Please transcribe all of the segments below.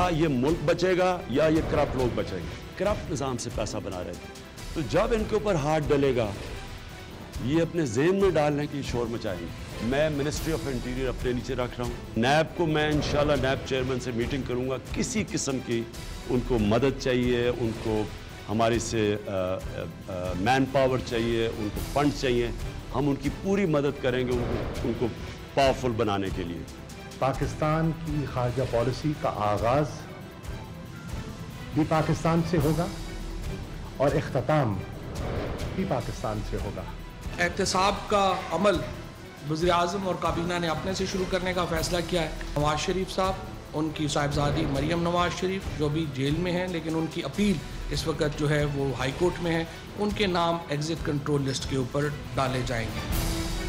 یا یہ ملک بچے گا یا یہ کرپٹ لوگ بچیں گے. کرپٹ نظام سے پیسہ بنا رہے تھے. تو جب ان کے اوپر ہاتھ ڈلے گا یہ اپنے ذہن میں ڈالنے کی شور مچائیں گے. میں منسٹری آف انٹیریئر اپنے نیچے رکھ رہا ہوں. نیب کو میں انشاءاللہ نیب چیئرمین سے میٹنگ کروں گا. کسی قسم کی ان کو مدد چاہیے, ان کو ہماری سے مین پاور چاہیے, ان کو فنڈ چاہیے. ہم ان کی پوری مدد کریں گے ان کو پاورفل بنانے کے لیے. پاکستان کی خارجہ پالیسی کا آغاز بھی پاکستان سے ہوگا اور اختتام بھی پاکستان سے ہوگا. احتساب کا عمل وزیر اعظم اور کابینہ نے اپنے سے شروع کرنے کا فیصلہ کیا ہے. نواز شریف صاحب, ان کی صاحبزادی مریم نواز شریف جو بھی جیل میں ہیں لیکن ان کی اپیل اس وقت جو ہے وہ ہائی کورٹ میں ہے, ان کے نام ایگزٹ کنٹرول لسٹ کے اوپر ڈالے جائیں گے.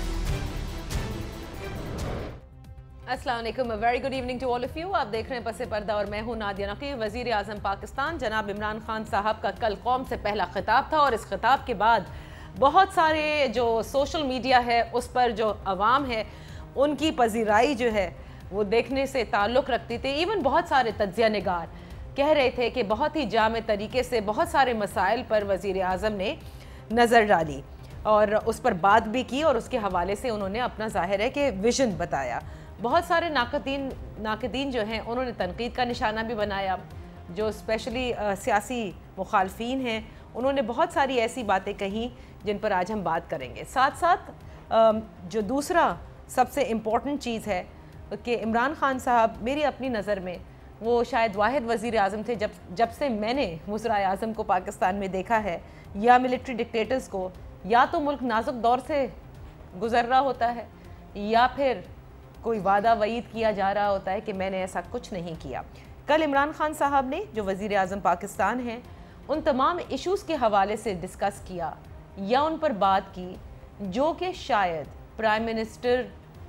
السلام علیکم, very good evening to all of you. آپ دیکھ رہے ہیں پس پردہ اور میں ہوں نادیہ نقی. وزیر اعظم پاکستان جناب عمران خان صاحب کا کل قوم سے پہلا خطاب تھا اور اس خطاب کے بعد بہت سارے جو سوشل میڈیا ہے اس پر جو عوام ہے ان کی پذیرائی جو ہے وہ دیکھنے سے تعلق رکھتی تھی. ایون بہت سارے تجزیہ نگار کہہ رہے تھے کہ بہت ہی جامع طریقے سے بہت سارے مسائل پر وزیر اعظم نے نظر ڈالی اور اس پر بات بھی کی اور اس کے حوالے سے انہوں نے اپنا ظاہر ہے کہ ویژن بتایا. بہت سارے ناقدین جو ہیں انہوں نے تنقید کا نشانہ بھی بنایا. جو اسپیشلی سیاسی مخالفین ہیں انہوں نے بہت ساری ایسی باتیں کہیں جن پر آج ہم بات کریں گے. ساتھ ساتھ جو دوسرا سب سے امپورٹنٹ چیز ہے کہ عمران خان صاحب میری اپنی نظر میں وہ شاید واحد وزیر اعظم تھے جب سے میں نے وزرائے اعظم کو پاکستان میں دیکھا ہے یا ملٹری ڈکٹیٹرز کو, یا تو ملک نازک دور سے گزر رہا ہوتا ہے یا پھر کوئی وعدہ وعید کیا جا رہا ہوتا ہے کہ میں نے ایسا کچھ نہیں کیا. کل عمران خان صاحب نے جو وزیر اعظم پاکستان ہیں ان تمام ایشوز کے حوالے سے ڈسکس کیا یا ان پر بات کی جو کہ شاید پرائم منسٹر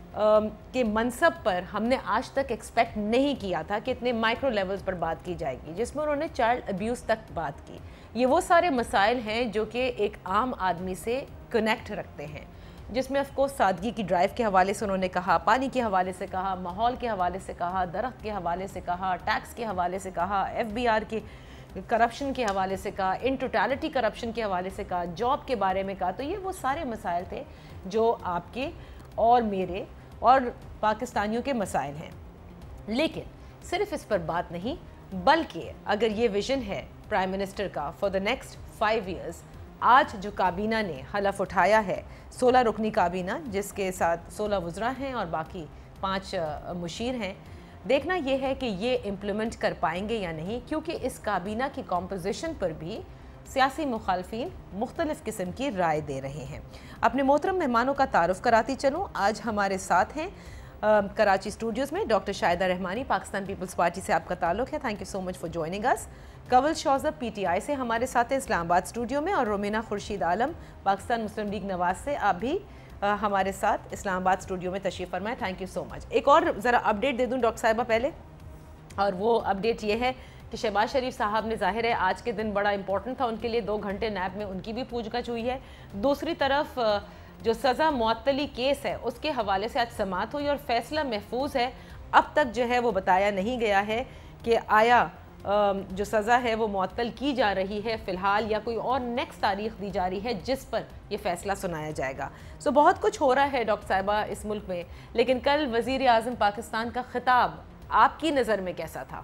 کے منصب پر ہم نے آج تک ایکسپیکٹ نہیں کیا تھا کہ اتنے مائکرو لیولز پر بات کی جائے گی, جس میں انہوں نے چائلڈ ابیوز تک بات کی. یہ وہ سارے مسائل ہیں جو کہ ایک عام آدمی سے کنیکٹ رکھتے ہیں, جس میں افکورس سادگی کی ڈرائیو کے حوالے سے انہوں نے کہا, پانی کے حوالے سے کہا, ماحول کے حوالے سے کہا, درخت کے حوالے سے کہا, ٹیکس کے حوالے سے کہا, FBR کے کرپشن کے حوالے سے کہا, ان ٹوٹالٹی کرپشن کے حوالے سے کہا, جاب کے بارے میں کہا. تو یہ وہ سارے مسائل تھے جو آپ کے اور میرے اور پاکستانیوں کے مسائل ہیں. لیکن صرف اس پر بات نہیں, بلکہ اگر یہ ویژن ہے پرائم منسٹر کا فار دا نیکسٹ 5 ایئرز, آج جو کابینہ نے حلف اٹھایا ہے 16 رکنی کابینہ جس کے ساتھ 16 وزراء ہیں اور باقی 5 مشیر ہیں, دیکھنا یہ ہے کہ یہ امپلیمنٹ کر پائیں گے یا نہیں, کیونکہ اس کابینہ کی کمپوزیشن پر بھی سیاسی مخالفین مختلف قسم کی رائے دے رہے ہیں. اپنے محترم مہمانوں کا تعارف کراتی چلوں. آج ہمارے ساتھ ہیں کراچی اسٹوڈیوز میں doctor Shahida Rehmani, Pakistan Peoples Party سے آپ کا تعلق ہے, thank you so much for joining اس. کنول شوذب PTI سے ہمارے ساتھ ہیں اسلام آباد اسٹوڈیو میں, اور رومینہ خورشید عالم پاکستان مسلم لیگ نواز سے آپ بھی ہمارے ساتھ اسلام آباد اسٹوڈیو میں تشریف فرمائیں, تھینک یو سو مچ. ایک اور ذرا اپڈیٹ دے دوں ڈاکٹر صاحبہ پہلے, اور وہ اپڈیٹ یہ ہے کہ شہباز شریف صاحب نے ظاہر ہے آج کے دن بڑا امپورٹنٹ تھا ان کے لیے, 2 گھنٹے نیب میں ان کی بھی پوچھ گچھ ہوئی ہے. دوسری طرف جو سزا معطلی کیس ہے اس کے حوالے سے آج سماعت ہوئی اور فیصلہ محفوظ ہے. اب تک جو ہے وہ بتایا نہیں گیا ہے کہ آیا جو سزا ہے وہ معطل کی جا رہی ہے فی الحال یا کوئی اور نیکسٹ تاریخ دی جا رہی ہے جس پر یہ فیصلہ سنایا جائے گا. سو بہت کچھ ہو رہا ہے ڈاکٹر صاحبہ اس ملک میں, لیکن کل وزیر اعظم پاکستان کا خطاب آپ کی نظر میں کیسا تھا,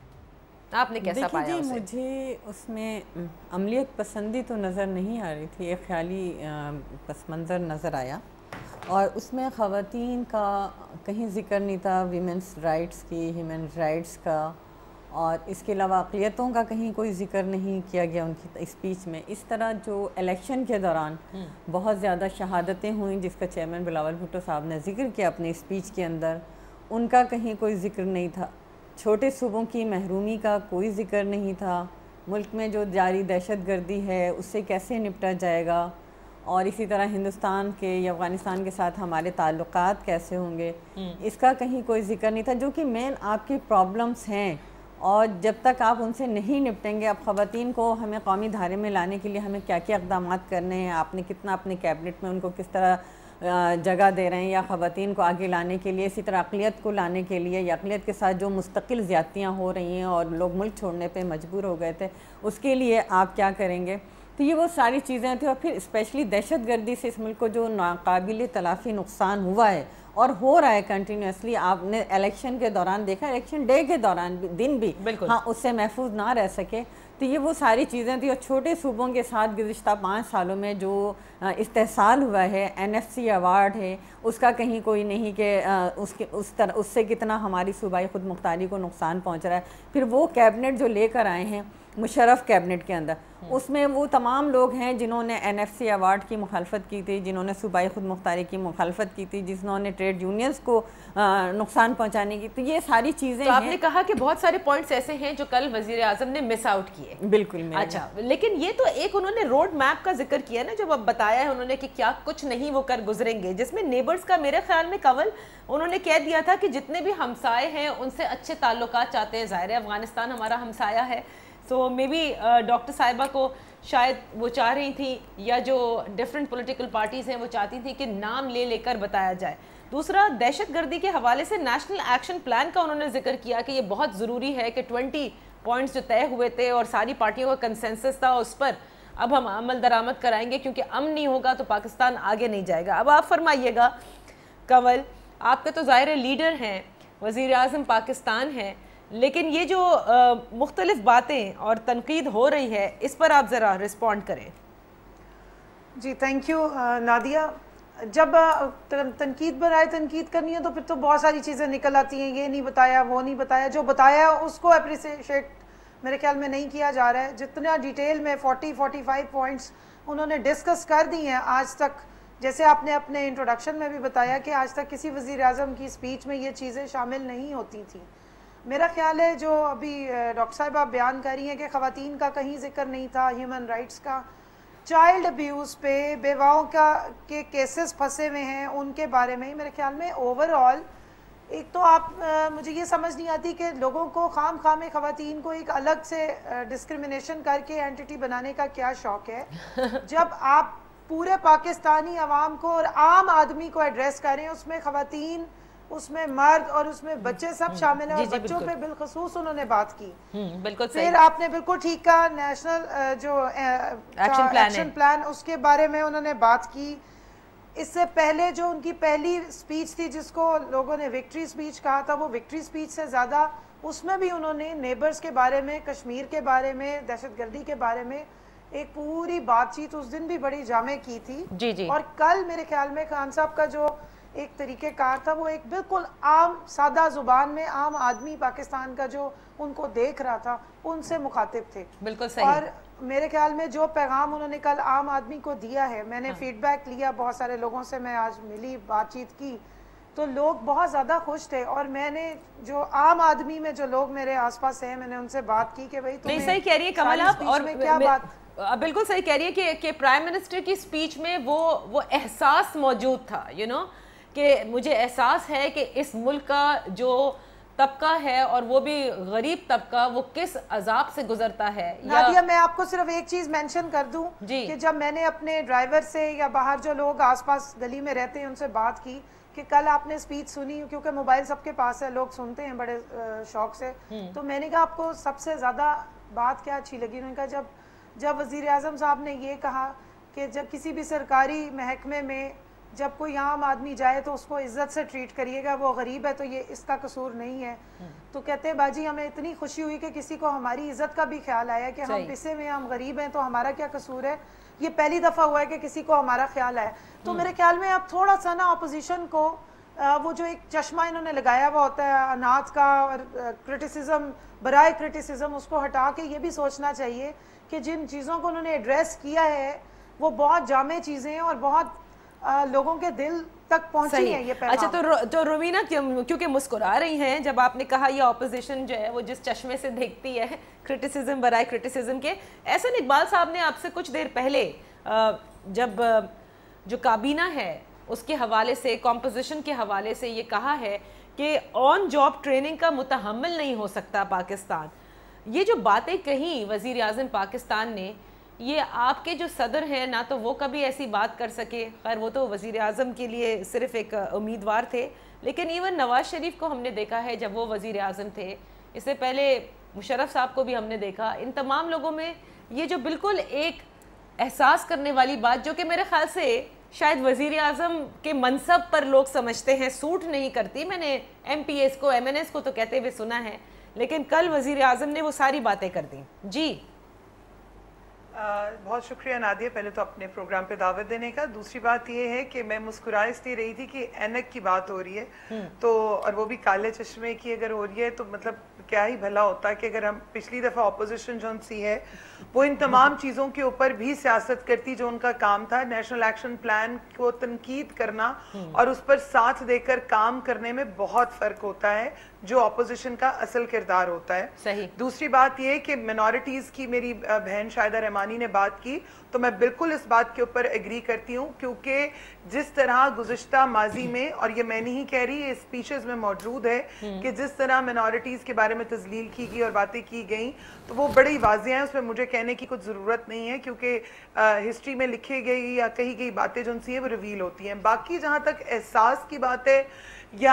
آپ نے کیسا پایا اسے؟ مجھے اس میں عملیت پسندی تو نظر نہیں آ رہی تھی, ایک خیالی پس منظر نظر آیا, اور اس میں خواتین کا کہیں ذکر نہیں تھا, ویمنس رائٹس کی, ہیومن رائٹس کا, اور اس کے علاوہ اقلیتوں کا کہیں کوئی ذکر نہیں کیا گیا ان کی اسپیچ میں. اس طرح جو الیکشن کے دوران بہت زیادہ شہادتیں ہوئیں جس کا چیئرمین بلاول بھٹو صاحب نے ذکر کیا اپنی اسپیچ کے اندر, ان کا کہیں کوئی ذکر نہیں تھا. چھوٹے صوبوں کی محرومی کا کوئی ذکر نہیں تھا. ملک میں جو جاری دہشت گردی ہے اس سے کیسے نپٹا جائے گا, اور اسی طرح ہندوستان کے یا افغانستان کے ساتھ ہمارے تعلقات کیسے ہوں گے, اس کا کہیں کوئی ذکر نہیں تھا, جو کہ مین آپ کی پرابلمس ہیں. اور جب تک آپ ان سے نہیں نپٹیں گے, اب خواتین کو ہمیں قومی دھارے میں لانے کے لیے ہمیں کیا کیا اقدامات کرنے ہیں, آپ نے کتنا اپنے کیبنٹ میں ان کو کس طرح جگہ دے رہے ہیں یا خواتین کو آگے لانے کے لیے، اسی طرح اقلیت کو لانے کے لیے یا اقلیت کے ساتھ جو مستقل زیادتیاں ہو رہی ہیں اور لوگ ملک چھوڑنے پہ مجبور ہو گئے تھے، اس کے لیے آپ کیا کریں گے؟ تو یہ وہ ساری چیزیں تھیں. اور پھر اسپیشلی دہشت گردی سے اس ملک کو جو ناقابل تلافی نقصان ہوا ہے اور ہو رہا ہے کنٹینیوسلی، آپ نے الیکشن کے دوران دیکھا، الیکشن ڈے کے دوران دن بھی ہاں اس سے محفوظ نہ رہ سکے. تو یہ وہ ساری چیزیں تھیں. اور چھوٹے صوبوں کے ساتھ گزشتہ 5 سالوں میں جو استحصال ہوا ہے، NFC ایوارڈ ہے، اس کا کہیں کوئی نہیں کہ اس سے کتنا ہماری صوبائی خود مختاری کو نقصان پہنچ رہا ہے. پھر وہ کیبنٹ جو لے کر آئے ہیں مشرف کیبنٹ کے اندر، اس میں وہ تمام لوگ ہیں جنہوں نے NFC ایوارڈ کی مخالفت کی تھی، جنہوں نے صوبائی خود مختاری کی مخالفت کی تھی، جنہوں نے ٹریڈ یونینز کو نقصان پہنچانے کی. تو یہ ساری چیزیں تو آپ نے کہا کہ بہت سارے پوائنٹس ایسے ہیں جو کل وزیر اعظم نے مس آؤٹ کیے. بالکل. اچھا، لیکن یہ تو ایک انہوں نے روڈ میپ کا ذکر کیا نا، جب اب بتایا ہے انہوں نے کہ کیا کچھ نہیں وہ کر گزریں گے، جس میں نیبرز کا میرے خیال میں کول انہوں نے کہہ دیا تھا کہ جتنے بھی ہمسائے ہیں ان سے اچھے تعلقات چاہتے ہیں. ظاہر ہے افغانستان ہمارا ہمسایہ ہے، سو مے بی ڈاکٹر صاحبہ کو شاید وہ چاہ رہی تھیں یا جو ڈیفرنٹ پولیٹیکل پارٹیز ہیں وہ چاہتی تھیں کہ نام لے لے کر بتایا جائے. دوسرا، دہشت گردی کے حوالے سے نیشنل ایکشن پلان کا انہوں نے ذکر کیا کہ یہ بہت ضروری ہے کہ 20 پوائنٹس جو طے ہوئے تھے اور ساری پارٹیوں کا کنسنسس تھا، اس پر اب ہم عمل درآمد کرائیں گے، کیونکہ امن نہیں ہوگا تو پاکستان آگے نہیں جائے گا. اب آپ فرمائیے گا کنول، آپ کے تو ظاہر لیڈر ہیں، وزیر اعظم پاکستان ہیں، لیکن یہ جو مختلف باتیں اور تنقید ہو رہی ہے اس پر آپ ذرا رسپونڈ کریں. جی تھینک یو نادیہ. جب تنقید برائے تنقید کرنی ہے تو پھر تو بہت ساری چیزیں نکل آتی ہیں، یہ نہیں بتایا، وہ نہیں بتایا. جو بتایا اس کو اپریشیٹ میرے خیال میں نہیں کیا جا رہا ہے. جتنا ڈیٹیل میں 45 پوائنٹس انہوں نے ڈسکس کر دی ہیں آج تک، جیسے آپ نے اپنے انٹروڈکشن میں بھی بتایا کہ آج تک کسی وزیر اعظم کی اسپیچ میں یہ چیزیں شامل نہیں ہوتی تھیں. میرا خیال ہے جو ابھی ڈاکٹر صاحبہ بیان کر رہی ہیں کہ خواتین کا کہیں ذکر نہیں تھا، ہیومن رائٹس کا، چائلڈ ابیوز پہ بیواؤں کے کیسز پھنسے ہوئے ہیں ان کے بارے میں. میرے خیال میں اوور آل ایک تو آپ مجھے یہ سمجھ نہیں آتی کہ لوگوں کو خام میں خواتین کو ایک الگ سے ڈسکرمنیشن کر کے اینٹی بنانے کا کیا شوق ہے، جب آپ پورے پاکستانی عوام کو اور عام آدمی کو ایڈریس کریں، اس میں خواتین، اس میں مرد اور اس میں بچے سب شامل ہیں، اور بچوں پہ بالخصوص انہوں نے بات کی. بالکل. پھر آپ نے بالکل ٹھیک کہا، نیشنل جو ایکشن پلان اس کے بارے میں انہوں نے بات کی. اس سے پہلے جو ان کی پہلی سپیچ تھی جس کو لوگوں نے وکٹری سپیچ کہا تھا، وہ وکٹری سپیچ سے زیادہ اس میں بھی انہوں نے نیبرز کے بارے میں، کشمیر کے بارے میں، دہشت گردی کے بارے میں ایک پوری بات چیت اس دن بھی بڑی جامع کی تھی. اور کل میرے خیال میں خان صاحب کا جو ایک طریقہ کار تھا وہ ایک بالکل عام سادہ زبان میں عام آدمی پاکستان کا جو ان کو دیکھ رہا تھا ان سے مخاطب تھے. بالکل صحیح. اور میرے خیال میں جو پیغام انہوں نے کل عام آدمی کو دیا ہے، میں نے فیڈ بیک لیا بہت سارے لوگوں سے، میں آج ملی، بات چیت کی، تو لوگ بہت زیادہ خوش تھے. اور میں نے جو عام آدمی میں جو لوگ میرے آس پاس ہیں، میں نے ان سے بات کی کہ بھائی تمہیں صحیح کہہ رہی ہے کمل آپ، اور کیا بات. بالکل صحیح کہہ رہی ہے کہ پرائم منسٹر کی سپیچ میں وہ احساس موجود تھا، کہ مجھے احساس ہے کہ اس ملک کا جو طبقہ ہے اور وہ بھی غریب طبقہ، وہ کس عذاب سے گزرتا ہے. نادیہ میں آپ کو صرف ایک چیز مینشن کر دوں کہ جب میں نے اپنے ڈرائیور سے یا باہر جو لوگ آس پاس گلی میں رہتے ہیں ان سے بات کی کہ کل آپ نے سپیچ سنی، کیونکہ موبائل سب کے پاس ہے، لوگ سنتے ہیں بڑے شوق سے، تو میں نے کہا آپ کو سب سے زیادہ بات کیا اچھی لگی؟ انہوں نے کہا جب وزیر اعظم صاحب نے یہ کہا کہ جب کسی بھی سرکاری محکمے میں جب کوئی عام آدمی جائے تو اس کو عزت سے ٹریٹ کریے گا، وہ غریب ہے تو یہ اس کا قصور نہیں ہے. تو کہتے ہیں باجی ہمیں اتنی خوشی ہوئی کہ کسی کو ہماری عزت کا بھی خیال آیا کہ ہم پسے میں ہم غریب ہیں تو ہمارا کیا قصور ہے. یہ پہلی دفعہ ہوا ہے کہ کسی کو ہمارا خیال آیا. تو میرے خیال میں اب تھوڑا سا نا اپوزیشن کو وہ جو ایک چشمہ انہوں نے لگایا ہوا ہوتا ہے انات کا اور کرٹیسزم برائے کرٹیسزم، اس کو ہٹا کے یہ بھی سوچنا چاہیے کہ جن چیزوں کو انہوں نے ایڈریس کیا ہے وہ بہت جامع چیزیں ہیں اور بہت لوگوں کے دل تک پہنچی ہیں یہ پیغام. اچھا تو رومینہ کیونکہ مسکرا رہی ہیں جب آپ نے کہا یہ اپوزیشن جو ہے وہ جس چشمے سے دیکھتی ہے کرٹیسزم برائے کرٹیسزم کے، احسن اقبال صاحب نے آپ سے کچھ دیر پہلے جب جو کابینہ ہے اس کے حوالے سے، کمپوزیشن کے حوالے سے یہ کہا ہے کہ آن جاب ٹریننگ کا متحمل نہیں ہو سکتا پاکستان. یہ جو باتیں کہیں وزیر اعظم پاکستان نے یہ آپ کے جو صدر ہیں نہ تو وہ کبھی ایسی بات کر سکے، خیر وہ تو وزیر اعظم کے لیے صرف ایک امیدوار تھے، لیکن ایون نواز شریف کو ہم نے دیکھا ہے جب وہ وزیر اعظم تھے، اس سے پہلے مشرف صاحب کو بھی ہم نے دیکھا، ان تمام لوگوں میں یہ جو بالکل ایک احساس کرنے والی بات جو کہ میرے خیال سے شاید وزیر اعظم کے منصب پر لوگ سمجھتے ہیں سوٹ نہیں کرتی، میں نے ایم پی ایس کو ایم این ایس کو تو کہتے ہوئے سنا ہے، لیکن کل وزیر اعظم نے وہ ساری باتیں کر دیں. جی بہت شکریہ نادیہ، پہلے تو اپنے پروگرام پہ دعوت دینے کا. دوسری بات یہ ہے کہ میں مسکرا اس لیے رہی تھی کہ اینک کی بات ہو رہی ہے تو، اور وہ بھی کالے چشمے کی اگر ہو رہی ہے تو مطلب کیا ہی بھلا ہوتا ہے کہ اگر ہم پچھلی دفعہ اپوزیشن جو سی ہے وہ ان تمام چیزوں کے اوپر بھی سیاست کرتی جو ان کا کام تھا، نیشنل ایکشن پلان کو تنقید کرنا اور اس پر ساتھ دے کر کام کرنے میں بہت فرق ہوتا ہے جو اپوزیشن کا اصل کردار ہوتا ہے. صحیح. دوسری بات یہ کہ منورٹیز کی میری بہن شاہدہ رحمانی نے بات کی تو میں بالکل اس بات کے اوپر ایگری کرتی ہوں، کیونکہ جس طرح گزشتہ ماضی میں، اور یہ میں نہیں کہہ رہی، یہ اسپیچز میں موجود ہے کہ جس طرح منورٹیز کے بارے میں تذلیل کی گئی اور باتیں کی گئیں تو وہ بڑی واضح ہیں، اس میں مجھے کہنے کی کچھ ضرورت نہیں ہے کیونکہ ہسٹری میں لکھے گئی یا کہی گئی باتیں جو ان سے وہ ریویل ہوتی ہیں. باقی جہاں تک احساس کی بات ہے، یا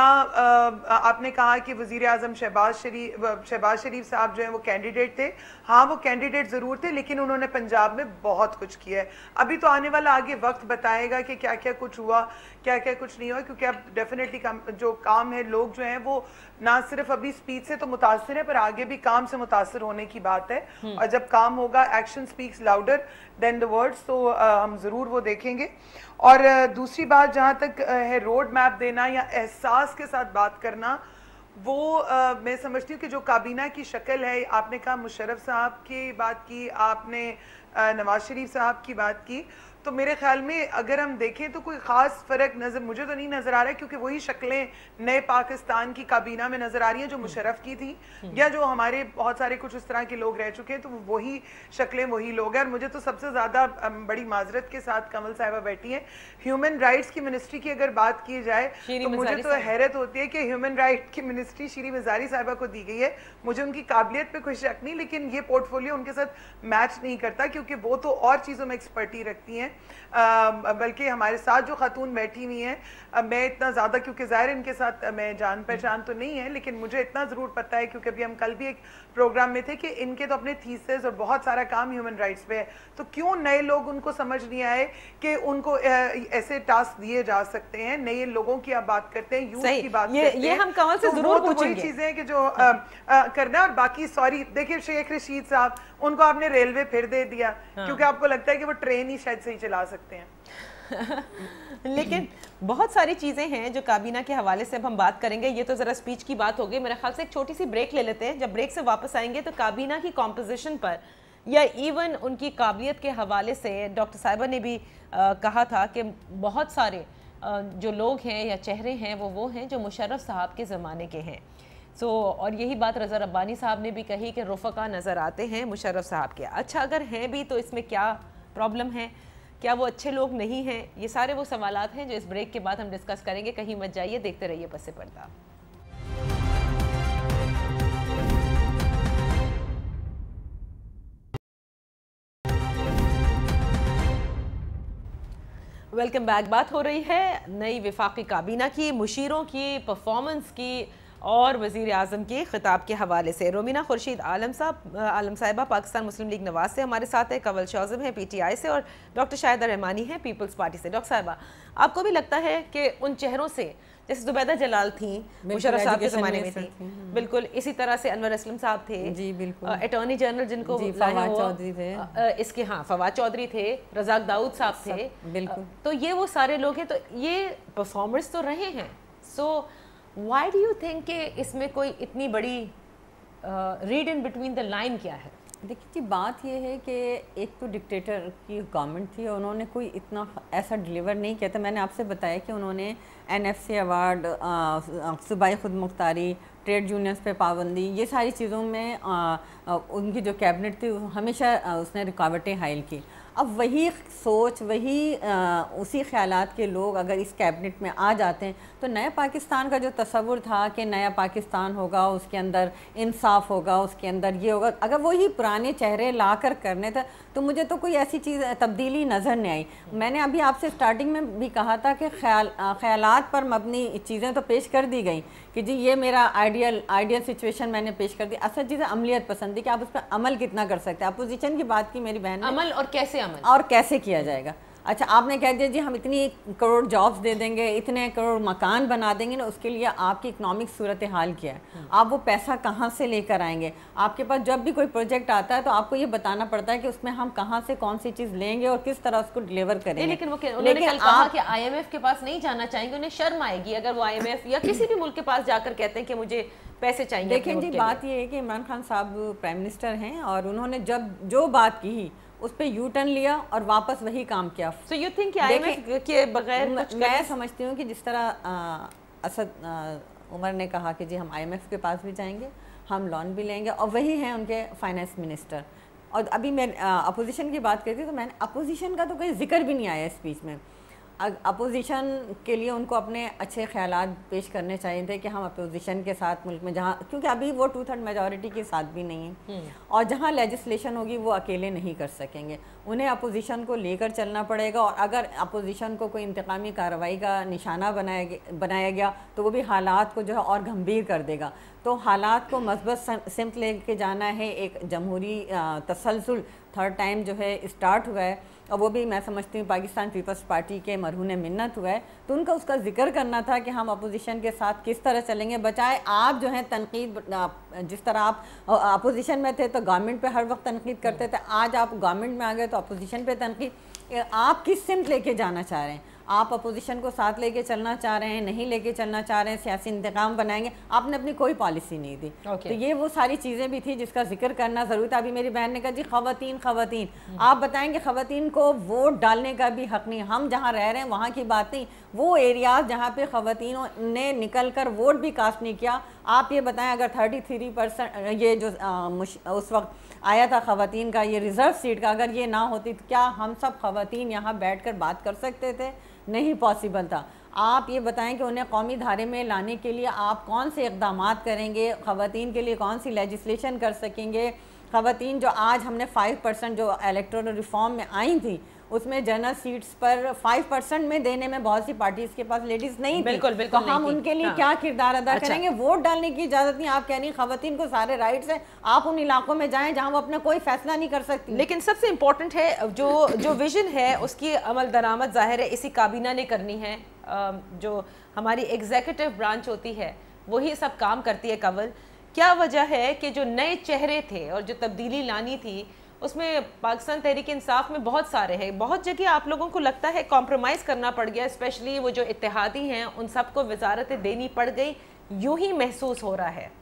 آپ نے کہا کہ وزیر اعظم شہباز شریف صاحب جو ہیں وہ کینڈیڈیٹ تھے، ہاں وہ کینڈیڈیٹ ضرور تھے لیکن انہوں نے پنجاب میں بہت کچھ کیا ہے. ابھی تو آنے والا آگے وقت بتائے گا کہ کیا کیا کچھ ہوا، کیا کیا کچھ نہیں ہوا، کیونکہ اب ڈیفینیٹلی جو کام ہے، لوگ جو ہیں وہ نہ صرف ابھی سپیچ سے تو متاثر ہے پر آگے بھی کام سے متاثر ہونے کی بات ہے، اور جب کام ہوگا action speaks louder than the words, تو ہم ضرور وہ دیکھیں گے. اور دوسری بات جہاں تک ہے روڈ میپ دینا یا احساس کے ساتھ بات کرنا، وہ میں سمجھتی ہوں کہ جو کابینہ کی شکل ہے، آپ نے کہا مشرف صاحب کی بات کی، آپ نے نواز شریف صاحب کی بات کی، تو میرے خیال میں اگر ہم دیکھیں تو کوئی خاص فرق مجھے تو نہیں نظر آ رہا ہے، کیونکہ وہی شکلیں نئے پاکستان کی کابینہ میں نظر آ رہی ہیں جو مشرف کی تھی یا جو ہمارے بہت سارے کچھ اس طرح کے لوگ رہ چکے ہیں، تو وہی شکلیں وہی لوگ ہیں. اور مجھے تو سب سے زیادہ بڑی معذرت کے ساتھ کمل صاحبہ بیٹھی ہیں، ہیومن رائٹس کی منسٹری کی اگر بات کی جائے تو مجھے تو حیرت ہوتی ہے کہ ہیومن رائٹ کی منسٹری شیریں مزاری صاحبہ کو دی گئی ہے. مجھے ان کی قابلیت پہ کوئی شک نہیں، لیکن یہ پورٹ فولیو ان کے ساتھ میچ نہیں کرتا، کیونکہ وہ تو اور چیزوں میں ایکسپرٹی رکھتی ہیں. بلکہ ہمارے ساتھ جو خاتون بیٹھی ہوئی ہیں، میں اتنا زیادہ، کیونکہ ظاہر ان کے ساتھ میں جان پہچان تو نہیں ہے، لیکن مجھے اتنا ضرور پتہ ہے کیونکہ ابھی ہم کل بھی ایک پروگرام میں تھے کہ ان کے تو اپنے تھیسز اور بہت سارا کام ہیومن رائٹس پہ ہے. تو کیوں نئے لوگ ان کو سمجھ نہیں آئے کہ ان کو ایسے ٹاسک دیے جا سکتے ہیں؟ نئے لوگوں کی آپ بات کرتے ہیں، یوتھ کی بات کرتے ہیں، یہ ہم کمل سے ضرور پوچھیں گے. وہی چیزیں ہیں کہ جو کرنا ہے. اور باقی سوری دیکھیے شیخ رشید صاحب، ان کو آپ نے ریلوے پھر دے دیا کیونکہ آپ کو لگتا ہے کہ وہ ٹرین ہی شاید صحیح چلا سکتے ہیں. لیکن بہت ساری چیزیں ہیں جو کابینہ کے حوالے سے اب ہم بات کریں گے. یہ تو ذرا سپیچ کی بات ہو گئی، میرے خیال سے ایک چھوٹی سی بریک لے لیتے ہیں. جب بریک سے واپس آئیں گے تو کابینہ کی کمپوزیشن پر یا ایون ان کی قابلیت کے حوالے سے ڈاکٹر صاحبہ نے بھی کہا تھا کہ بہت سارے جو لوگ ہیں یا چہرے ہیں وہ ہیں جو مشرف صاحب کے زمانے کے ہیں. اور یہی بات رضا ربانی صاحب نے بھی کہی کہ رفقا نظر آتے ہیں مشرف صاحب کے. اچھا اگر ہیں بھی تو اس میں کیا پرابلم ہے؟ کیا وہ اچھے لوگ نہیں ہیں؟ یہ سارے وہ سوالات ہیں جو اس بریک کے بعد ہم ڈسکس کریں گے. کہیں مت جائیے، دیکھتے رہیے پس پردہ. Welcome back. بات ہو رہی ہے نئی وفاقی کابینہ کی، مشیروں کی پرفارمنس کی اور وزیر اعظم کے خطاب کے حوالے سے. رومینہ خورشید عالم صاحبہ پاکستان مسلم لیگ نواز سے ہمارے ساتھ ہے، کنول شوذم ہے پی ٹی آئی سے، اور ڈاکٹر شاہدہ رحمانی ہے پیپلز پارٹی سے. ڈاکٹر صاحبہ، آپ کو بھی لگتا ہے کہ ان چہروں سے جیسے زبیدہ جلال تھیں مشرف صاحب کے زمانے میں تھیں، بالکل اسی طرح سے انور اسلم صاحب تھے، جی بالکل، اٹارنی جنرل جن کو فواد چودھری تھے، اس کے فواد چودھری تھے، رزاق داؤد صاحب تھے، بالکل. تو یہ وہ سارے لوگ ہیں، تو یہ پرفارمرز تو رہے ہیں. So why do you think کہ اس میں کوئی اتنی بڑی read in between the line کیا ہے؟ دیکھیے جی، بات یہ ہے کہ ایک تو ڈکٹیٹر کی گورنمنٹ تھی اور انہوں نے کوئی اتنا ایسا ڈلیور نہیں کیا تھا. میں نے آپ سے بتایا کہ انہوں نے این ایف سی ایوارڈ، صوبائی خود مختاری، ٹریڈ یونینز پہ پابندی، یہ ساری چیزوں میں ان کی جو کیبنٹ تھی ہمیشہ اس نے رکاوٹیں حائل کی. اب وہی سوچ وہی اسی خیالات کے لوگ اگر اس کیبنٹ میں آ جاتے ہیں تو نئے پاکستان کا جو تصور تھا کہ نیا پاکستان ہوگا، اس کے اندر انصاف ہوگا، اس کے اندر یہ ہوگا، اگر وہی پرانے چہرے لا کر کرنے تھے تو مجھے تو کوئی ایسی چیز تبدیلی نظر نہیں آئی۔ میں نے ابھی آپ سے سٹارٹنگ میں بھی کہا تھا کہ خیالات پر مبنی چیزیں تو پیش کر دی گئیں کہ جی یہ میرا آئیڈیل سچویشن میں نے پیش کر دی۔ اصل چیز ہے عملیت پسندی کہ آپ اس پہ عمل کتنا کر سکتے ہیں۔ اپوزیشن کی بات کی میری بہن نے، عمل اور کیسے کیا جائے گا۔ اچھا آپ نے کہہ دیا جی ہم اتنی کروڑ جابز دے دیں گے، اتنے کروڑ مکان بنا دیں گے نا، اس کے لیے آپ کی اکنامک صورتحال کیا ہے، آپ وہ پیسہ کہاں سے لے کر آئیں گے؟ آپ کے پاس جب بھی کوئی پروجیکٹ آتا ہے تو آپ کو یہ بتانا پڑتا ہے کہ اس میں ہم کہاں سے کون سی چیز لیں گے اور کس طرح اس کو ڈیلیور کریں گے۔ لیکن انہوں نے کل کہا کہ آئی ایم ایف کے پاس نہیں جانا چاہیں گے، انہیں شرم آئے گی اگر وہ آئی ایم ایف یا کسی بھی ملک کے پاس جا کر کہتے ہیں کہ مجھے پیسے چاہیے۔ دیکھیں جی بات یہ ہے کہ عمران خان صاحب پرائم منسٹر ہیں اور انہوں نے جب جو بات کی اس پہ یو ٹرن لیا اور واپس وہی کام کیا۔ سو یو تھنک کہ آئی ایم ایف کے بغیر میں سمجھتی ہوں کہ جس طرح اسد عمر نے کہا کہ جی ہم آئی ایم ایف کے پاس بھی جائیں گے، ہم لون بھی لیں گے، اور وہی ہیں ان کے فائنانس منسٹر۔ اور ابھی میں اپوزیشن کی بات کرتی تو میں نے اپوزیشن کا تو کوئی ذکر بھی نہیں آیا اسپیچ میں۔ اپوزیشن کے لیے ان کو اپنے اچھے خیالات پیش کرنے چاہیے تھے کہ ہم اپوزیشن کے ساتھ ملک میں جہاں، کیونکہ ابھی وہ 2/3 میجورٹی کے ساتھ بھی نہیں ہیں اور جہاں لیجسلیشن ہوگی وہ اکیلے نہیں کر سکیں گے، انہیں اپوزیشن کو لے کر چلنا پڑے گا۔ اور اگر اپوزیشن کو کوئی انتقامی کارروائی کا نشانہ بنایا گیا تو وہ بھی حالات کو جو ہے اور گھمبیر کر دے گا۔ تو حالات کو مثبت سمت لے کے جانا ہے، ایک جمہوری تسلسل 3rd ٹائم جو ہے اسٹارٹ ہوا ہے، اور وہ بھی میں سمجھتی ہوں پاکستان پیپلز پارٹی کے مرہون منت ہوا ہے، تو ان کا اس کا ذکر کرنا تھا کہ ہم اپوزیشن کے ساتھ کس طرح چلیں گے، بچائے آپ جو ہیں تنقید، جس طرح آپ اپوزیشن میں تھے تو گورنمنٹ پہ ہر وقت تنقید کرتے تھے، آج آپ گورنمنٹ میں آ گئے تو اپوزیشن پہ تنقید۔ آپ کس سمت لے کے جانا چاہ رہے ہیں؟ آپ اپوزیشن کو ساتھ لے کے چلنا چاہ رہے ہیں، نہیں لے کے چلنا چاہ رہے ہیں، سیاسی انتقام بنائیں گے؟ آپ نے اپنی کوئی پالیسی نہیں دی۔ تو یہ وہ ساری چیزیں بھی تھی جس کا ذکر کرنا ضروری تھا۔ ابھی میری بہن نے کہا جی خواتین آپ بتائیں کہ خواتین کو ووٹ ڈالنے کا بھی حق نہیں، ہم جہاں رہ رہے ہیں وہاں کی بات نہیں، وہ ایریاز جہاں پہ خواتینوں نے نکل کر ووٹ بھی کاسٹ نہیں کیا، آپ یہ بتائیں اگر 33% یہ جو اس وقت آیا تھا خواتین کا یہ ریزرو سیٹ کا، اگر یہ نہ ہوتی تو کیا ہم سب خواتین یہاں بیٹھ کر بات کر سکتے تھے؟ نہیں پاسبل تھا۔ آپ یہ بتائیں کہ انہیں قومی دھارے میں لانے کے لیے آپ کون سے اقدامات کریں گے، خواتین کے لیے کون سی لیجسلیشن کر سکیں گے؟ خواتین جو آج ہم نے 5% جو الیکٹورل ریفارم میں آئی تھی اس میں جنرل سیٹس پر 5% میں دینے میں بہت سی پارٹیز کے پاس لیڈیز نہیں تھی، تو ہم ان کے لیے کیا کردار ادا کریں گے؟ ووٹ ڈالنے کی اجازت نہیں، آپ کہہ رہی ہیں خواتین کو سارے رائٹس ہیں، آپ ان علاقوں میں جائیں جہاں وہ اپنا کوئی فیصلہ نہیں کر سکتی۔ لیکن سب سے امپورٹنٹ ہے جو ویژن ہے اس کی عمل درآمد ظاہر ہے اسی کابینہ نے کرنی ہے، جو ہماری ایگزیکٹو برانچ ہوتی ہے وہی سب کام کرتی ہے قبل۔ کیا وجہ ہے کہ جو نئے چہرے تھے اور جو تبدیلی لانی تھی اس میں پاکستان تحریک انصاف میں بہت سارے ہیں، بہت جگہ آپ لوگوں کو لگتا ہے کمپرومائز کرنا پڑ گیا، اسپیشلی وہ جو اتحادی ہیں ان سب کو وزارتیں دینی پڑ گئی، یوں ہی محسوس ہو رہا ہے؟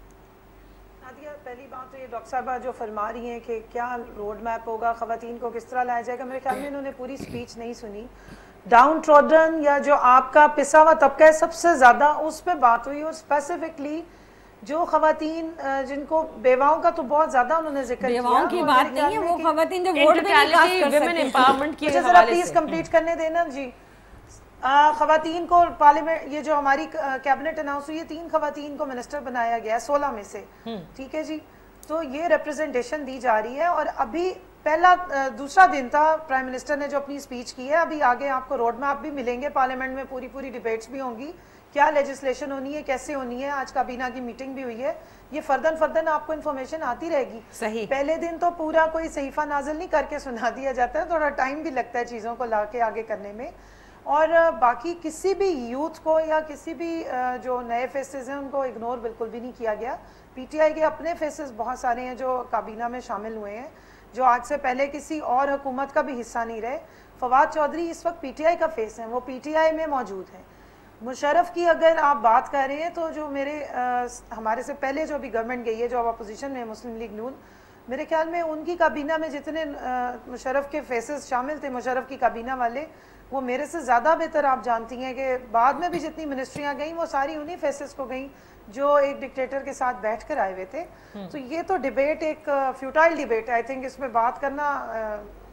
نادیہ پہلی بات تو یہ ڈاکٹر صاحبہ جو فرما رہی ہیں کہ کیا روڈ میپ ہوگا، خواتین کو کس طرح لایا جائے گا، میرے خیال میں انہوں نے پوری سپیچ نہیں سنی۔ ڈاؤن ٹروڈن یا جو آپ کا پسا ہوا طبقہ ہے سب سے زیادہ اس پہ بات ہوئی، اور اسپیسیفکلی جو خواتین جن کو بیواؤں کا تو بہت زیادہ انہوں نے ذکر کیا، بیواؤں کی بات نہیں ہے، وہ خواتین جو ووٹ بھی نہیں کاسٹ کر سکتی۔ مجھے ذرا پلیز کمپلیٹ کرنے دینا جی۔ خواتین کو پارلیمنٹ، یہ جو ہماری کیبنٹ اناؤنس ہوئی ہے 3 خواتین کو منسٹر بنایا گیا ہے 16 میں سے، ٹھیک ہے جی، تو یہ ریپرزنٹیشن دی جا رہی ہے۔ اور ابھی دوسرا دن تھا پرائم منسٹر نے جو اپنی سپیچ کی ہے، ابھی آگے آپ کو روڈ میپ بھی ملیں گے، پارلیمنٹ میں پوری ڈیبیٹس بھی ہوں گی، کیا لیجسلیشن ہونی ہے، کیسے ہونی ہے، آج کابینہ کی میٹنگ بھی ہوئی ہے، یہ فردن آپ کو انفارمیشن آتی رہے گی۔ صحیح، پہلے دن تو پورا کوئی صحیفہ نازل نہیں کر کے سنا دیا جاتا ہے، تھوڑا ٹائم بھی لگتا ہے چیزوں کو لا کے آگے کرنے میں۔ اور باقی کسی بھی یوتھ کو یا کسی بھی جو نئے فیسز ہیں ان کو اگنور بالکل بھی نہیں کیا گیا۔ پی ٹی آئی کے اپنے فیسز بہت سارے ہیں جو کابینہ میں شامل ہوئے ہیں، جو آج سے پہلے کسی اور حکومت کا بھی حصہ نہیں رہے۔ فواد چودھری اس وقت پی ٹی آئی کا فیس ہیں، وہ پی ٹی آئی میں موجود ہیں۔ مشرف کی اگر آپ بات کر رہے ہیں تو جو ہمارے سے پہلے جو بھی گورنمنٹ گئی ہے جو اب اپوزیشن میں مسلم لیگ نون، میرے خیال میں ان کی کابینہ میں جتنے مشرف کے فیسز شامل تھے، مشرف کی کابینہ والے، وہ میرے سے زیادہ بہتر آپ جانتی ہیں کہ بعد میں بھی جتنی منسٹریاں گئیں وہ ساری انہی فیسز کو گئیں جو ایک ڈکٹیٹر کے ساتھ بیٹھ کر آئے ہوئے تھے۔ تو یہ تو ڈیبیٹ ایک فیوٹائل ڈیبیٹ ہے، آئی تھنک اس میں بات کرنا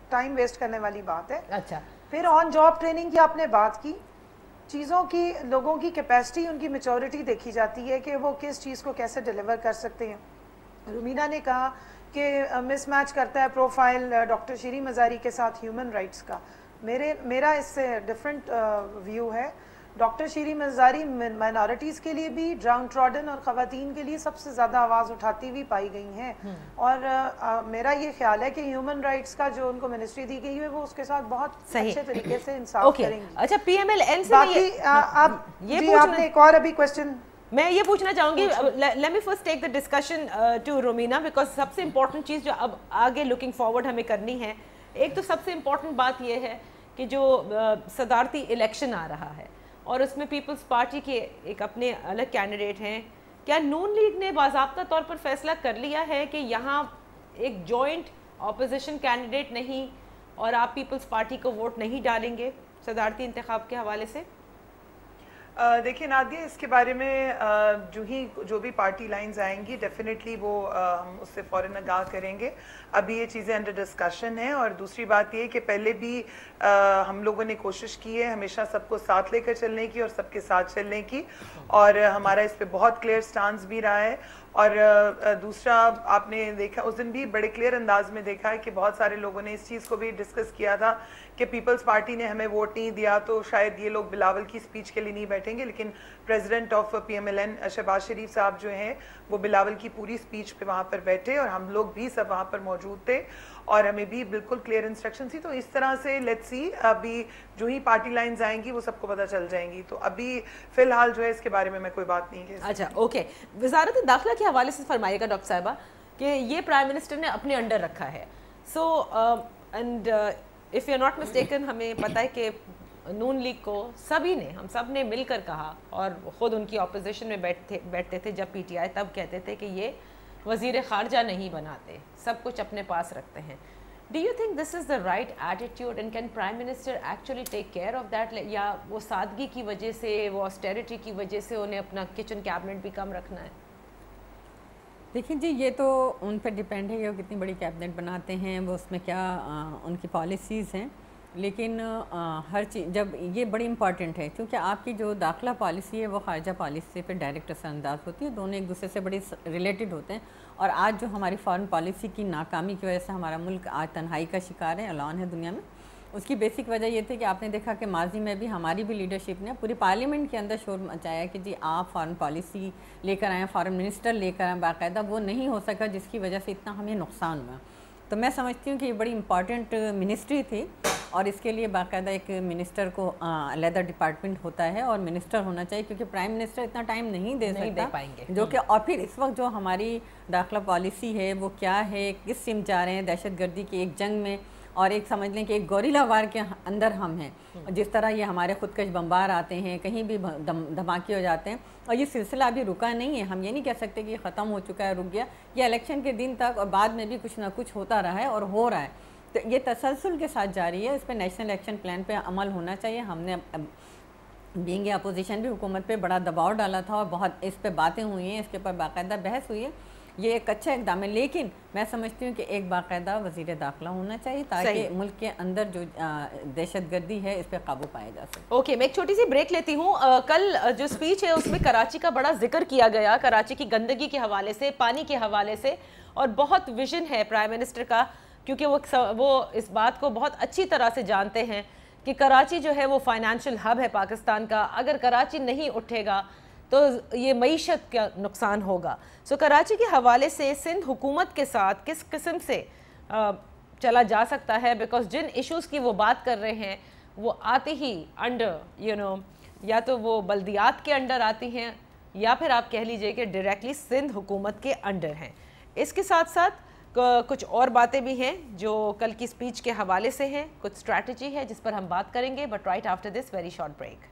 टाइम वेस्ट करने वाली बात है। अच्छा, फिर ऑन जॉब ट्रेनिंग की आपने बात की, चीज़ों की, लोगों की कैपेसिटी, उनकी मैच्योरिटी देखी जाती है कि वो किस चीज़ को कैसे डिलीवर कर सकते हैं। रुमीना ने कहा कि मिसमैच करता है प्रोफाइल डॉक्टर शीरी मज़ारी के साथ ह्यूमन राइट्स का। मेरा इससे डिफरेंट व्यू है। डॉक्टर शीरी मज़ारी माइनॉरिटीज़ के लिए भी, डाउन ट्रॉडन और ख़वातीन के लिए सबसे ज़्यादा आवाज़ उठाती हुई पाई गई हैं, और मेरा ये ख्याल है कि ह्यूमन राइट्स का जो उनको मिनिस्ट्री दी गई है वो उसके साथ बहुत अच्छे तरीके से इंसाफ करेंगी। अच्छा, PMLN से बाकी आप जी आपने एक और अभी क्वेश्चन मैं ये पूछना चाहूँगी, let me first take the discussion to Romina, because सबसे इम्पोर्टेंट चीज़ जो अब आगे लुकिंग फॉरवर्ड हमें करनी है, एक तो सबसे इम्पोर्टेंट बात ये है कि जो सदारती इलेक्शन आ रहा है और उसमें पीपल्स पार्टी के एक अपने अलग कैंडिडेट हैं, क्या नून लीग ने बाज़ाब्ता तौर पर फैसला कर लिया है कि यहाँ एक जॉइंट ऑपोजिशन कैंडिडेट नहीं और आप पीपल्स पार्टी को वोट नहीं डालेंगे सदारती इंतखाब के हवाले से? देखिए नादिया, इसके बारे में जो भी पार्टी लाइंस आएंगी डेफिनेटली वो हम उससे फ़ौरन आगाह करेंगे। अभी ये चीज़ें अंडर डिस्कशन है। और दूसरी बात ये कि पहले भी हम लोगों ने कोशिश की है हमेशा सबको साथ लेकर चलने की और सबके साथ चलने की, और हमारा इस पे बहुत क्लियर स्टांस भी रहा है। और दूसरा आपने देखा उस दिन भी बड़े क्लियर अंदाज में देखा है कि बहुत सारे लोगों ने इस चीज़ को भी डिस्कस किया था कि पीपल्स पार्टी ने हमें वोट नहीं दिया तो शायद ये लोग बिलावल की स्पीच के लिए नहीं बैठेंगे, लेकिन president of PMLN Shahbaz Sharif sahab जो हैं वो बिलावल की पूरी स्पीच पे वहाँ पर बैठे और हम लोग भी सब वहाँ पर मौजूद थे और हमें भी बिल्कुल क्लियर इंस्ट्रक्शन थी। तो इस तरह से लेट्स सी, अभी जो ही पार्टी लाइंस आएंगी वो सबको पता चल जाएंगी। तो अभी फिलहाल जो है इसके बारे में मैं कोई बात नहीं कह सकती। अच्छा, ओके। वज़ारत दाखिला के हवाले से फरमाइएगा डॉक्टर साहिबा कि ये प्राइम मिनिस्टर ने अपने अंडर रखा है। So and if you are not mistaken, हमें पता है कि नून लीग को हम सब ने मिलकर कहा, और ख़ुद उनकी अपोजिशन में बैठते थे जब PTI, तब कहते थे कि ये वज़ीर ख़ारजा नहीं बनाते, सब कुछ अपने पास रखते हैं। Do you think this is the right attitude and can prime minister actually take care of that, या वो सादगी की वजह से, वो ऑस्टेरिटी की वजह से उन्हें अपना किचन कैबिनेट भी कम रखना है? देखिए जी, ये तो उन पर डिपेंड है कि वो कितनी बड़ी कैबिनेट बनाते हैं, वो उसमें क्या उनकी पॉलिसीज़ हैं। लेकिन हर चीज़ जब ये बड़ी इंपॉर्टेंट है, क्योंकि आपकी जो दाखिला पॉलिसी है वो खारजा पॉलिसी पे डायरेक्ट असरअंदाज होती है, दोनों एक दूसरे से बड़े रिलेटेड होते हैं। और आज जो हमारी फॉरेन पॉलिसी की नाकामी की वजह से हमारा मुल्क आज तन्हाई का शिकार है, ऐलान है दुनिया में, उसकी बेसिक वजह ये थी कि आपने देखा कि माजी में भी हमारी भी लीडरशिप ने पूरी पार्लियामेंट के अंदर शोर मचाया कि जी आप फॉरेन पॉलिसी लेकर आएँ, फॉरेन मिनिस्टर लेकर आएँ, बाकायदा वो नहीं हो सका जिसकी वजह से इतना हमें नुकसान हुआ। तो मैं समझती हूँ कि ये बड़ी इंपॉर्टेंट मिनिस्ट्री थी और इसके लिए बाकायदा एक मिनिस्टर को अलहदा डिपार्टमेंट होता है और मिनिस्टर होना चाहिए, क्योंकि प्राइम मिनिस्टर इतना टाइम नहीं दे पाएंगे जो कि, और फिर इस वक्त जो हमारी दाखिला पॉलिसी है वो क्या है, किस सिम जा रहे हैं, दहशतगर्दी की एक जंग में, और एक समझ लें कि एक गोरिल्ला वार के अंदर हम हैं। जिस तरह ये हमारे खुदकश बम्बार आते हैं, कहीं भी धमाके हो जाते हैं, और ये सिलसिला अभी रुका नहीं है। हम ये नहीं कह सकते कि ख़त्म हो चुका है, रुक गया। ये इलेक्शन के दिन तक और बाद में भी कुछ ना कुछ होता रहा है और हो रहा है, तो ये तसलसल के साथ जारी है। इस पर नेशनल एक्शन प्लान पे अमल होना चाहिए। हमने बीइंग अपोजिशन भी हुकूमत पे बड़ा दबाव डाला था और बहुत इस पे बातें हुई हैं, इसके ऊपर बाकायदा बहस हुई है। ये एक अच्छा इक़दाम है, लेकिन मैं समझती हूँ कि एक बाकायदा वज़ीर दाखिला होना चाहिए ताकि मुल्क के अंदर जो दहशतगर्दी है इस पर काबू पाया जा सके। ओके, मैं एक छोटी सी ब्रेक लेती हूँ। कल जो स्पीच है उसमें कराची का बड़ा जिक्र किया गया, कराची की गंदगी के हवाले से, पानी के हवाले से, और बहुत विजन है प्राइम मिनिस्टर का, क्योंकि वो इस बात को बहुत अच्छी तरह से जानते हैं कि कराची जो है वो फाइनेंशियल हब है पाकिस्तान का। अगर कराची नहीं उठेगा तो ये मईशत का नुकसान होगा। सो कराची के हवाले से सिंध हुकूमत के साथ किस किस्म से चला जा सकता है, बिकॉज जिन इश्यूज़ की वो बात कर रहे हैं वो आते ही अंडर या तो वो बल्दियात के अंडर आती हैं या फिर आप कह लीजिए कि डायरेक्टली सिंध हुकूमत के अंडर हैं। इसके साथ साथ कुछ और बातें भी हैं जो कल की स्पीच के हवाले से हैं, कुछ स्ट्रैटेजी है जिस पर हम बात करेंगे, but right after this very short break.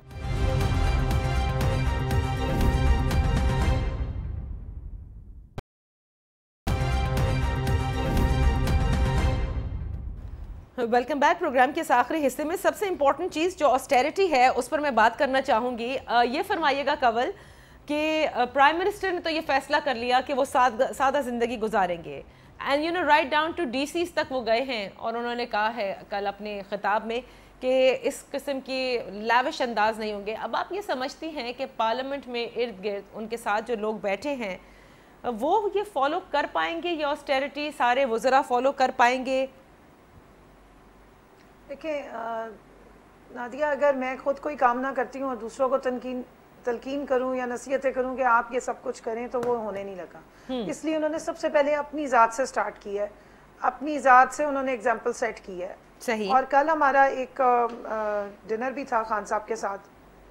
Welcome back. Program के इस आखिरी हिस्से में सबसे इम्पोर्टेंट चीज़ जो ऑस्टेरिटी है उस पर मैं बात करना चाहूँगी। ये फरमाइएगा कवल कि प्राइम मिनिस्टर ने तो ये फैसला कर लिया कि वो सादा ज़िंदगी गुजारेंगे, and you know right down to D Cs تک وہ گئے ہیں اور انہوں نے کہا ہے کل اپنے خطاب میں کہ اس قسم کی لیوش انداز نہیں ہوں گے. اب آپ یہ سمجھتی ہیں کہ پارلیمنٹ میں ارد گرد ان کے ساتھ جو لوگ بیٹھے ہیں وہ یہ فالو کر پائیں گے, یہ آسٹیرٹی سارے وزراء فالو کر پائیں گے؟ دیکھیں نادیہ, اگر میں خود کوئی کام نہ کرتی ہوں اور دوسروں کو تلقین کروں یا نصیحتیں کروں کہ آپ یہ سب کچھ کریں تو وہ ہونے نہیں لگا. اس لیے انہوں نے سب سے پہلے اپنی ذات سے سٹارٹ کی ہے, اپنی ذات سے انہوں نے ایگزامپل سیٹ کی ہے. صحیح. اور کل ہمارا ایک ڈنر بھی تھا خان صاحب کے ساتھ,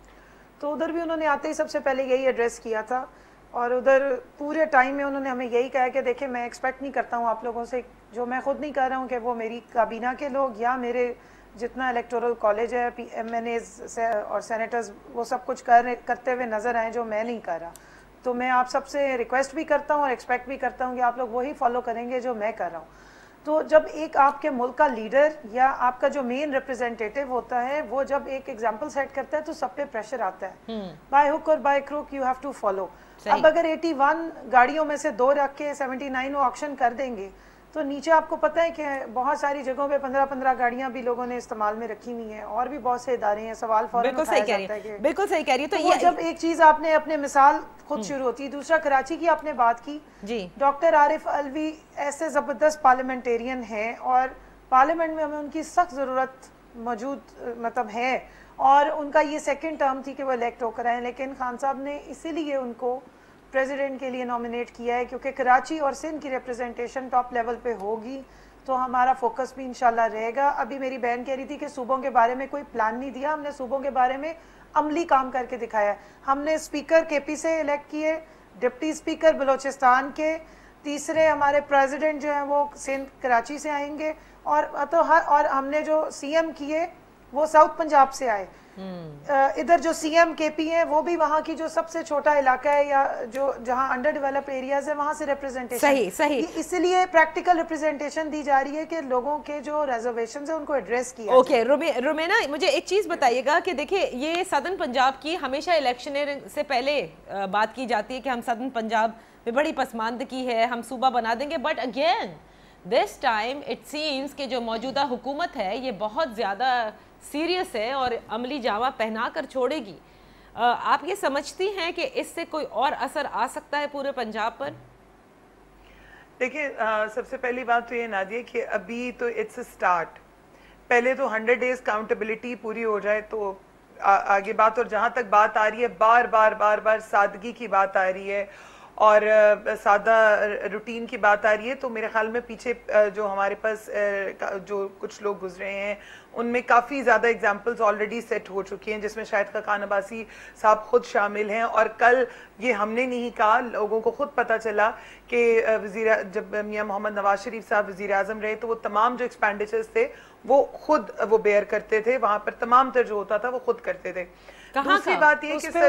تو ادھر بھی انہوں نے آتے ہی سب سے پہلے یہی ایڈریس کیا تھا, اور ادھر پورے ٹائم میں انہوں نے ہمیں یہی کہا کہ دیکھیں میں ایکسپیکٹ نہیں کرتا ہوں آپ لوگوں سے, جو میں خود نہیں کر رہا ہوں کہ وہ میری کابینہ کے لوگ یا میرے جتنا الیکٹورل کالج ہے ایم این ایز اور سینیٹرز وہ سب کچھ کرتے ہوئے نظر آئیں جو میں نہیں کر رہا. تو میں آپ سب سے ریکویسٹ بھی کرتا ہوں اور ایکسپیکٹ بھی کرتا ہوں کہ آپ لوگ وہی فالو کریں گے جو میں کر رہا ہوں. تو جب ایک آپ کے ملک کا لیڈر یا آپ کا جو مین ریپرزینٹیٹیو ہوتا ہے وہ جب ایک ایگزامپل سیٹ کرتا ہے تو سب پہ پریشر آتا ہے, بائی ہک اور by crook you have to follow. اب اگر 81 گاڑیوں میں سے 2 رکھ کے 79 وہ آکشن کر دیں گے تو نیچے آپ کو پتہ ہے کہ بہت ساری جگہوں پہ 15 گاڑیاں بھی لوگوں نے استعمال میں رکھی ہوئی ہیں, اور بھی بہت سے ادارے ہیں. سوال فوراً اٹھایا جاتا ہے کہ بالکل صحیح کہہ رہی ہے. تو یہ جب ایک چیز آپ نے اپنے مثال خود شروع ہوتی ہے. دوسرا کراچی کی آپ نے بات کی, جی ڈاکٹر عارف الوی ایسے زبردست پارلیمنٹیرین ہیں اور پارلیمنٹ میں ہمیں ان کی سخت ضرورت موجود مطلب ہے, اور ان کا یہ سیکنڈ ٹرم تھی کہ وہ الیکٹ ہو کر آئے, لیکن خان صاحب نے اسی لیے ان کو پریزیڈنٹ کے لیے نامینیٹ کیا ہے کیونکہ کراچی اور سندھ کی ریپرزنٹیشن ٹاپ لیول پہ ہوگی تو ہمارا فوکس بھی انشاءاللہ رہے گا. ابھی میری بہن کہہ رہی تھی کہ صوبوں کے بارے میں کوئی پلان نہیں دیا, ہم نے صوبوں کے بارے میں عملی کام کر کے دکھایا. ہم نے اسپیکر کے پی سے الیکٹ کیے, ڈپٹی اسپیکر بلوچستان کے, تیسرے ہمارے پریزیڈنٹ جو ہیں وہ سندھ کراچی سے آئیں گے, اور ہم نے جو سی ایم کیے وہ ساؤتھ پنجاب سے آئے. ادھر جو سی ایم کے پی ہیں وہ بھی وہاں کی جو سب سے چھوٹا علاقہ ہے یا جو جہاں انڈر ڈیولپ ایریاز ہے وہاں سے ریپرزنٹیشن. صحیح. اس لیے پریکٹیکل ریپرزنٹیشن دی جا رہی ہے کہ لوگوں کے جو ریزرویشنز ہیں ان کو ایڈریس کیا. اوکے رومینا, مجھے ایک چیز بتائیے گا کہ دیکھیں یہ سدرن پنجاب کی ہمیشہ الیکشن سے پہلے بات کی جاتی ہے کہ ہم سدرن پنجاب میں بڑی پسماندگی ہے, ہم صوبہ بنا دیں گے, but again this time it seems کہ جو موجودہ حکومت ہے یہ بہت زیادہ سیریس ہے اور عملی جامہ پہنا کر چھوڑے گی. آپ یہ سمجھتی ہیں کہ اس سے کوئی اور اثر آ سکتا ہے پورے پنجاب پر؟ دیکھیں سب سے پہلی بات تو یہ نادیہ کہ ابھی تو اٹس اے سٹارٹ, پہلے تو 100 days کاؤنٹیبلٹی پوری ہو جائے تو آگے بات. اور جہاں تک بات آ رہی ہے بار بار سادگی کی بات آ رہی ہے اور سادہ روٹین کی بات آ رہی ہے, تو میرے خیال میں پیچھے جو ہمارے پاس جو کچھ لوگ گزرے ہیں ان میں کافی زیادہ ایگزامپلز آلریڈی سیٹ ہو چکی ہیں جس میں شاہد خاقان عباسی صاحب خود شامل ہیں. اور کل یہ ہم نے نہیں کہا, لوگوں کو خود پتہ چلا کہ جب میاں محمد نواز شریف صاحب وزیر اعظم رہے تو وہ تمام جو ایکسپینڈیچرز تھے وہ خود وہ بیئر کرتے تھے, وہاں پر تمام تر جو ہوتا تھا وہ خود کرتے تھے. دوسری بات یہ کہ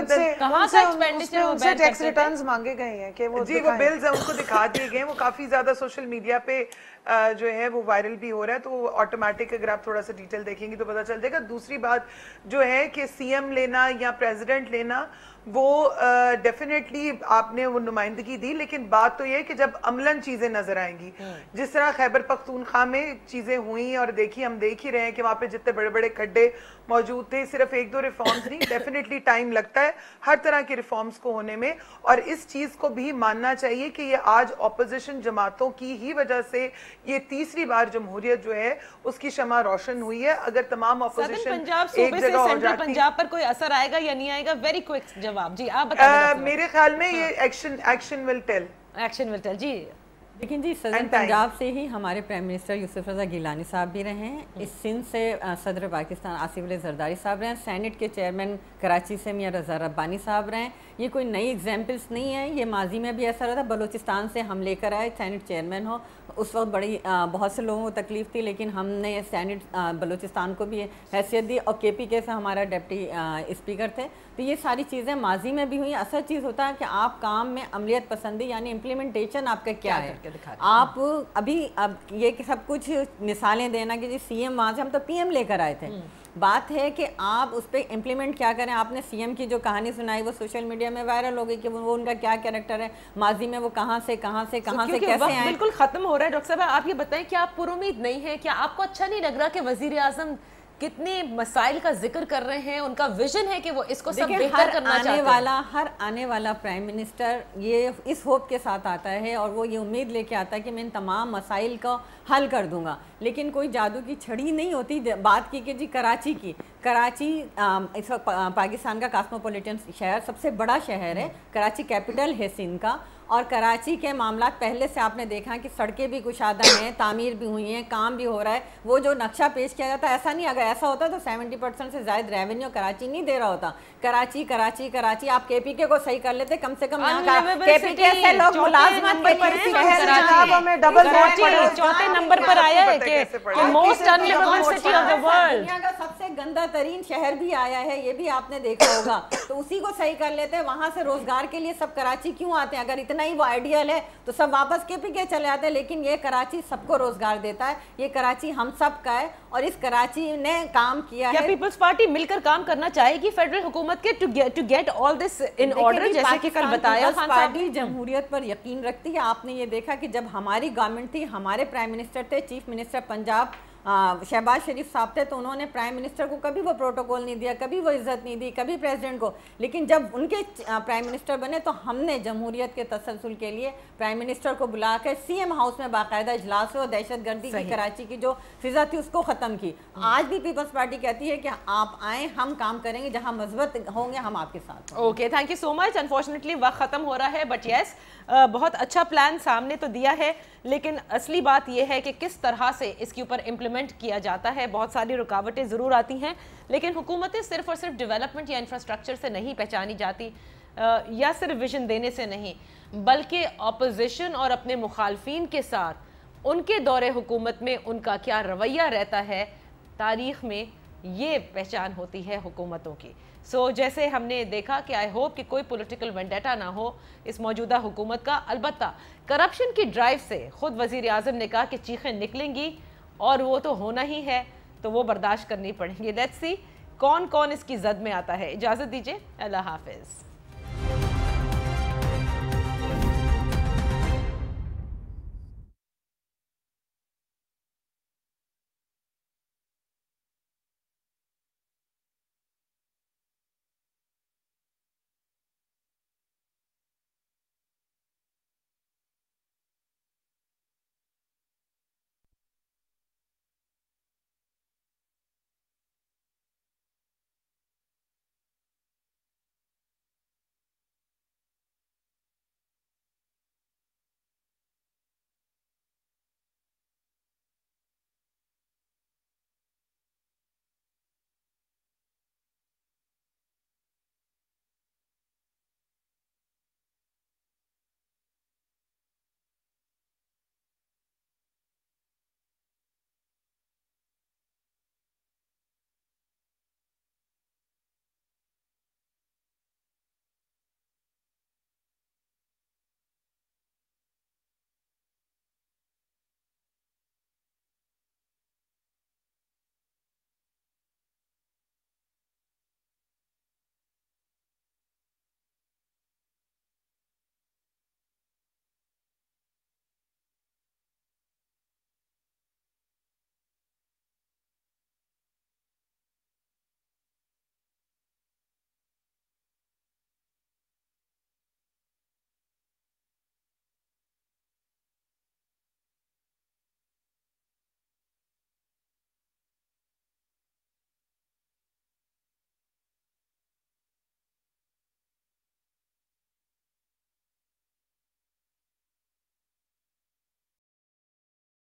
ٹیکس ریٹرنز مانگے گئے ہیں کہ وہ جی وہ بلز ہیں ان کو دکھا دیے گئے, وہ کافی زیادہ سوشل میڈیا پہ جو ہے وہ وائرل بھی ہو رہا ہے, تو آٹومیٹک اگر آپ تھوڑا سا ڈیٹیل دیکھیں گے تو پتہ چل جائے گا. دوسری بات جو ہے کہ سی ایم لینا یا پریزیڈنٹ لینا وہ ڈیفینیٹلی آپ نے وہ نمائندگی دی, لیکن بات تو یہ کہ جب عملاً چیزیں نظر آئیں گی, جس طرح خیبر پختونخوا میں چیزیں ہوئیں اور دیکھی ہم دیکھ ہی رہے ہیں کہ وہاں پہ جتنے بڑے بڑے کھڈے موجود تھے, صرف 1-2 ریفارمز نہیں, ڈیفینیٹلی ٹائم لگتا ہے ہر طرح کے ریفارمز کو ہونے میں. اور اس چیز کو بھی ماننا چاہیے کہ یہ آج اپوزیشن جماعتوں کی ہی وجہ سے یہ تیسری بار جمہوریت جو ہے اس کی شمع روشن ہوئی ہے. اگر تمام اپوزیشن ایک جگہ ہو جاتی, پنجاب پر کوئی اثر آئے گا یا نہیں آئے گا؟ ویری کوئک جواب جی آپ بتائیں. میرے خیال میں یہ ایکشن ول ٹیل. جی لیکن جی سدرن پنجاب سے ہی ہمارے پرائم منسٹر یوسف رضا گیلانی صاحب بھی رہے ہیں, اس سندھ سے صدر پاکستان آصف علی زرداری صاحب رہے ہیں, سینٹ کے چیئرمین کراچی سے میاں رضا ربانی صاحب رہے ہیں. یہ کوئی نئی ایگزامپلس نہیں ہیں, یہ ماضی میں بھی ایسا رہا تھا. بلوچستان سے ہم لے کر آئے, سینٹ چیئرمین ہو, اس وقت بڑی بہت سے لوگوں کو تکلیف تھی, لیکن ہم نے سینٹ بلوچستان کو بھی حیثیت دی, اور کے پی کے سے ہمارا ڈپٹی اسپیکر تھے. تو یہ ساری چیزیں ماضی میں بھی ہوئی. اصل چیز ہوتا ہے کہ آپ کام میں عملیت پسندی یعنی امپلیمنٹیشن آپ کا کیا ہے. آپ ابھی اب یہ کہ سب کچھ مثالیں دینا کہ جی سی ایم وہاں سے, ہم تو پی ایم لے کر آئے تھے, بات ہے کہ آپ اس پہ امپلیمنٹ کیا کریں. آپ نے سی ایم کی جو کہانی سنائی وہ سوشل میڈیا میں وائرل ہو گئی کہ وہ ان کا کیا کیریکٹر ہے, ماضی میں وہ کہاں سے کیسے آئے. بالکل ختم ہو رہا ہے. ڈاکٹر صاحب آپ یہ بتائیں کہ آپ پر امید نہیں ہیں, کیا آپ کو اچھا نہیں لگ رہا کہ وزیر اعظم کتنے مسائل کا ذکر کر رہے ہیں, ان کا ویژن ہے کہ وہ اس کو سب بہتر کرنا چاہتے ہیں. ہر آنے والا پرائم منسٹر یہ اس ہوپ کے ساتھ آتا ہے اور وہ یہ امید لے کے آتا ہے کہ میں ان تمام مسائل کا حل کر دوں گا, لیکن کوئی جادو کی چھڑی نہیں ہوتی. بات کی کہ جی کراچی اس وقت پاکستان کا کاسموپولیٹن شہر, سب سے بڑا شہر ہے, کراچی کیپٹل ہے سندھ کا, اور کراچی کے معاملات پہلے سے آپ نے دیکھا کہ سڑکیں بھی کشادہ ہیں, تعمیر بھی ہوئی ہیں, کام بھی ہو رہا ہے. وہ جو نقشہ پیش کیا جاتا ہے ایسا نہیں, اگر ایسا ہوتا تو 70% سے زائد ریونیو کراچی نہیں دے رہا ہوتا. کراچی آپ کے پی کے کو صحیح کر لیتے, کم سے کم یہاں کے پی کے سے لوگ ملازمت کے چوتھے نمبر پر آیا ہے کہ most unlivable city of the world, دنیا کا سب سے گندا ترین شہر بھی آیا ہے, یہ بھی آپ نے دیکھا ہوگا. تو اسی کو صحیح کر لیتے, وہاں سے روزگار کے لیے سب کراچی کیوں آتے ہیں؟ اگر اتنا ہی وہ آئیڈیل ہے تو سب واپس کے پی کے چلے آتے ہیں. لیکن یہ کراچی سب کو روزگار دیتا ہے, یہ کراچی ہم سب کا ہے, اور اس کراچی نے کام کیا ہے. پیپلز پارٹی مل کر کام کرنا چاہے گی فیڈرل حکومت کے to get all this in order, جیسے کہ کل بتایا خان صاحب. پارٹی جمہوریت پر یقین رکھتی ہے. آپ نے یہ دیکھا کہ جب ہماری گورنمنٹ تھی, ہمارے پرائم منسٹر تھے, چیف منسٹر پنجاب شہباز شریف صاحب تھے, تو انہوں نے پرائم منسٹر کو کبھی وہ پروٹوکول نہیں دیا, کبھی وہ عزت نہیں دی, کبھی پریزیڈنٹ کو. لیکن جب ان کے پرائم منسٹر بنے تو ہم نے جمہوریت کے تسلسل کے لیے پرائم منسٹر کو بلا کر سی ایم ہاؤس میں باقاعدہ اجلاس ہو, دہشت گردی کی کراچی کی جو فضا تھی اس کو ختم کی. آج بھی پیپلز پارٹی کہتی ہے کہ آپ آئیں, ہم کام کریں گے, جہاں مثبت ہوں گے ہم آپ کے ساتھ. Okay, thank you so much. Unfortunately وقت ختم ہو رہا ہے, بٹ یس بہت اچھا پلان سامنے تو دیا ہے, لیکن اصلی بات یہ ہے کہ کس طرح سے اس کے اوپر امپلیمنٹ کیا جاتا ہے. بہت ساری رکاوٹیں ضرور آتی ہیں, لیکن حکومتیں صرف اور صرف ڈیولپمنٹ یا انفراسٹرکچر سے نہیں پہچانی جاتی, یا صرف ویژن دینے سے نہیں, بلکہ اپوزیشن اور اپنے مخالفین کے ساتھ ان کے دور حکومت میں ان کا کیا رویہ رہتا ہے, تاریخ میں یہ پہچان ہوتی ہے حکومتوں کی. سو جیسے ہم نے دیکھا کہ آئی ہوپ کہ کوئی پولیٹیکل وینڈیٹا نہ ہو اس موجودہ حکومت کا. البتہ کرپشن کی ڈرائیو سے خود وزیر اعظم نے کہا کہ چیخیں نکلیں گی, اور وہ تو ہونا ہی ہے, تو وہ برداشت کرنی پڑیں گی. لیٹس سی کون کون اس کی زد میں آتا ہے. اجازت دیجیے, اللہ حافظ.